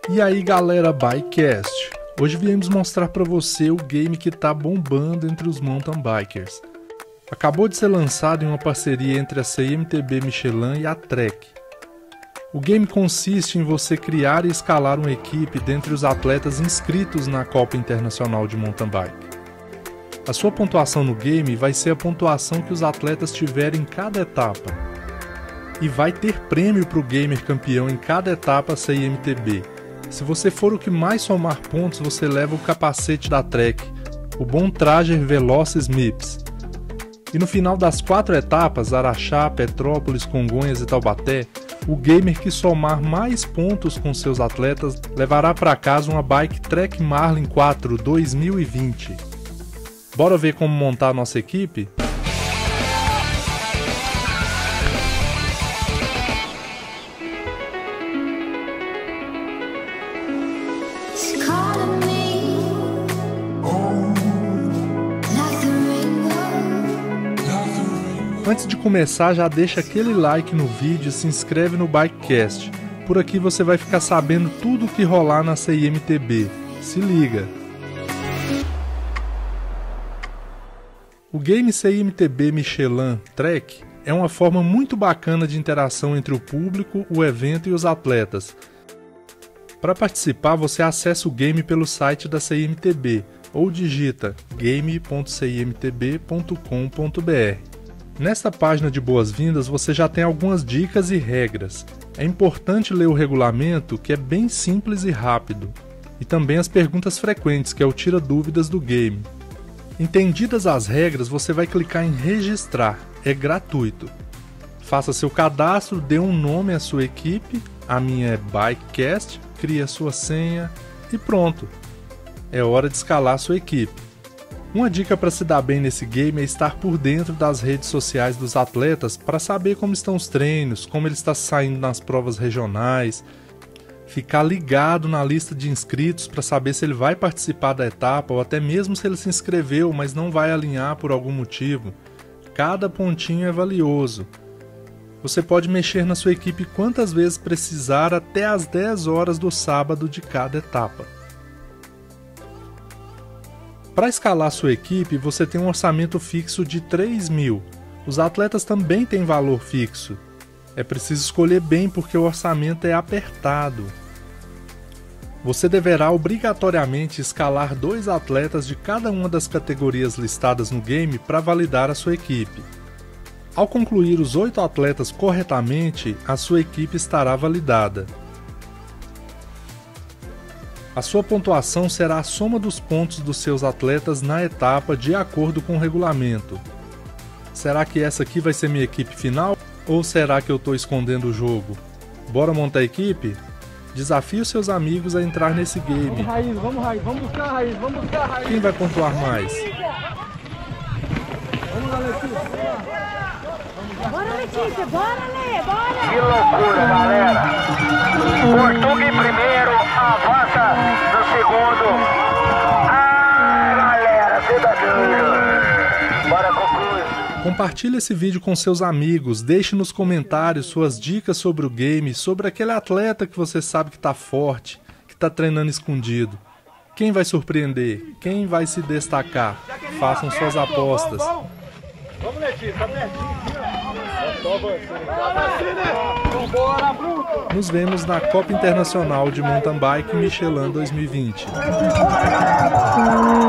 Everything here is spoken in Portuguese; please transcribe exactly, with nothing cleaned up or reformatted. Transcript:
E aí galera, Bikecast! Hoje viemos mostrar para você o game que tá bombando entre os mountain bikers. Acabou de ser lançado em uma parceria entre a C I M T B Michelin e a Trek. O game consiste em você criar e escalar uma equipe dentre os atletas inscritos na Copa Internacional de Mountain Bike. A sua pontuação no game vai ser a pontuação que os atletas tiverem em cada etapa. E vai ter prêmio para o gamer campeão em cada etapa C I M T B. Se você for o que mais somar pontos, você leva o capacete da Trek, o Bom Trager Velocis Mips. E no final das quatro etapas, Araxá, Petrópolis, Congonhas e Taubaté, o gamer que somar mais pontos com seus atletas levará para casa uma bike Trek Marlin quatro dois mil e vinte. Bora ver como montar a nossa equipe? Antes de começar, já deixa aquele like no vídeo e se inscreve no Bikecast. Por aqui você vai ficar sabendo tudo o que rolar na C I M T B. Se liga! O game C I M T B Michelin Trek é uma forma muito bacana de interação entre o público, o evento e os atletas. Para participar, você acessa o game pelo site da C I M T B ou digita game ponto c i m t b ponto com ponto b r. Nesta página de boas-vindas você já tem algumas dicas e regras. É importante ler o regulamento, que é bem simples e rápido, e também as perguntas frequentes, que é o tira dúvidas do game. Entendidas as regras, você vai clicar em registrar, é gratuito. Faça seu cadastro, dê um nome à sua equipe, a minha é Bikecast, crie a sua senha e pronto. É hora de escalar a sua equipe. Uma dica para se dar bem nesse game é estar por dentro das redes sociais dos atletas para saber como estão os treinos, como ele está saindo nas provas regionais, ficar ligado na lista de inscritos para saber se ele vai participar da etapa ou até mesmo se ele se inscreveu, mas não vai alinhar por algum motivo. Cada pontinho é valioso. Você pode mexer na sua equipe quantas vezes precisar até às dez horas do sábado de cada etapa. Para escalar sua equipe, você tem um orçamento fixo de três mil. Os atletas também têm valor fixo. É preciso escolher bem porque o orçamento é apertado. Você deverá obrigatoriamente escalar dois atletas de cada uma das categorias listadas no game para validar a sua equipe. Ao concluir os oito atletas corretamente, a sua equipe estará validada. A sua pontuação será a soma dos pontos dos seus atletas na etapa de acordo com o regulamento. Será que essa aqui vai ser minha equipe final? Ou será que eu estou escondendo o jogo? Bora montar a equipe? Desafie os seus amigos a entrar nesse game. Vamos, Raiz, vamos, Raiz, vamos buscar a Raiz, vamos buscar a Raiz. Quem vai pontuar mais? Vamos lá, Letícia. Bora, Letícia, bora, Lê, bora! Que loucura, galera! Portuga em primeiro, avança no segundo. Ah, galera, verdadeiro! Bora concluir! Compartilhe esse vídeo com seus amigos, deixe nos comentários suas dicas sobre o game, sobre aquele atleta que você sabe que está forte, que está treinando escondido. Quem vai surpreender? Quem vai se destacar? Façam suas apostas. Vamos, Letícia, tá pertinho aqui, ó. Só você. Nos vemos na Copa Internacional de Mountain Bike Michelin dois mil e vinte.